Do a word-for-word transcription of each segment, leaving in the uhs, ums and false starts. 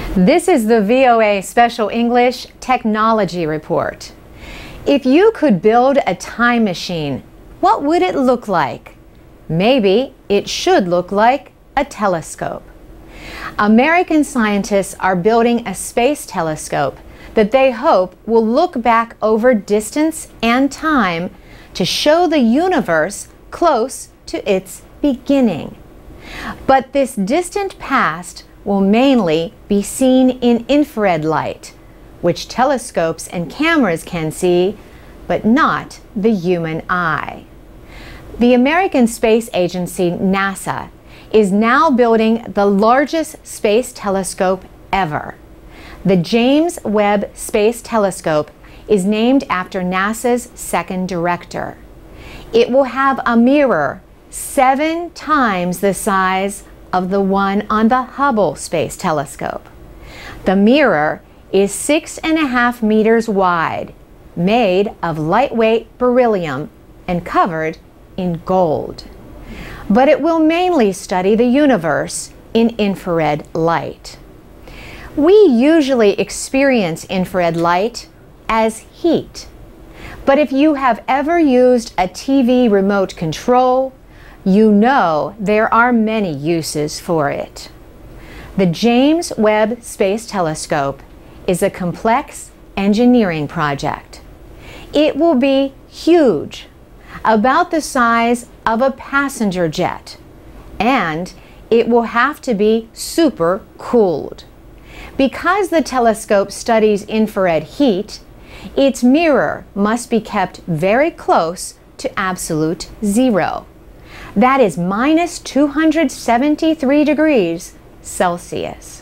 This is the V O A Special English Technology Report. If you could build a time machine, what would it look like? Maybe it should look like a telescope. American scientists are building a space telescope that they hope will look back over distance and time to show the universe close to its beginning. But this distant past will mainly be seen in infrared light, which telescopes and cameras can see, but not the human eye. The American Space Agency, NASA, is now building the largest space telescope ever. The James Webb Space Telescope is named after NASA's second director. It will have a mirror seven times the size of the one on the Hubble Space Telescope. The mirror is six and a half meters wide, made of lightweight beryllium and covered in gold. But it will mainly study the universe in infrared light. We usually experience infrared light as heat. But if you have ever used a T V remote control, you know there are many uses for it. The James Webb Space Telescope is a complex engineering project. It will be huge, about the size of a passenger jet, and it will have to be super cooled. Because the telescope studies infrared heat, its mirror must be kept very close to absolute zero. That is minus two hundred seventy-three degrees Celsius.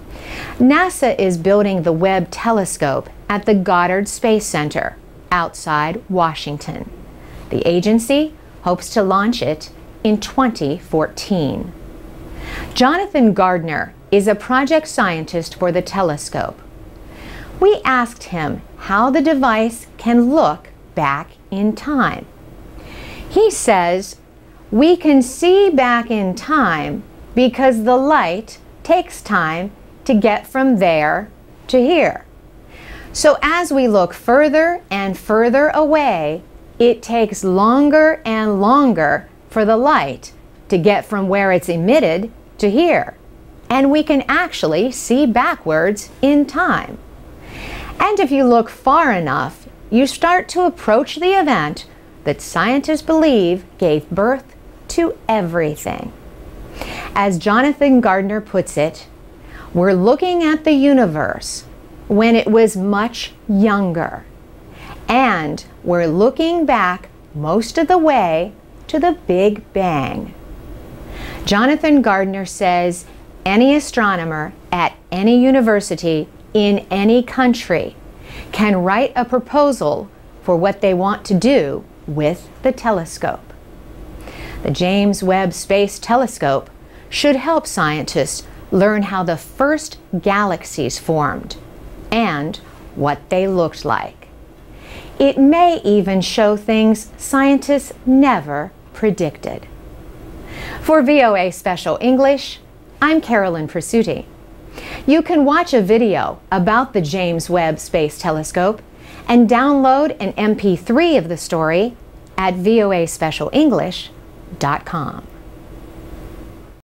NASA is building the Webb telescope at the Goddard Space Center outside Washington. The agency hopes to launch it in twenty fourteen. Jonathan Gardner is a project scientist for the telescope. We asked him how the device can look back in time. He says, "We can see back in time because the light takes time to get from there to here. So as we look further and further away, it takes longer and longer for the light to get from where it's emitted to here. And we can actually see backwards in time. And if you look far enough, you start to approach the event that scientists believe gave birth to everything." As Jonathan Gardner puts it, we're looking at the universe when it was much younger. And we're looking back most of the way to the Big Bang. Jonathan Gardner says any astronomer at any university in any country can write a proposal for what they want to do with the telescope. The James Webb Space Telescope should help scientists learn how the first galaxies formed and what they looked like. It may even show things scientists never predicted. For V O A Special English, I'm Carolyn Persutti. You can watch a video about the James Webb Space Telescope and download an M P three of the story at voa special english dot com.